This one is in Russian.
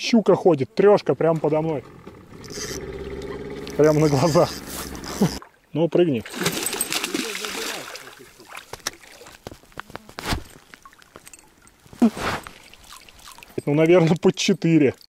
Щука ходит, трешка прямо подо мной. Прямо на глазах. Ну, прыгни. Ну, наверное, под 4.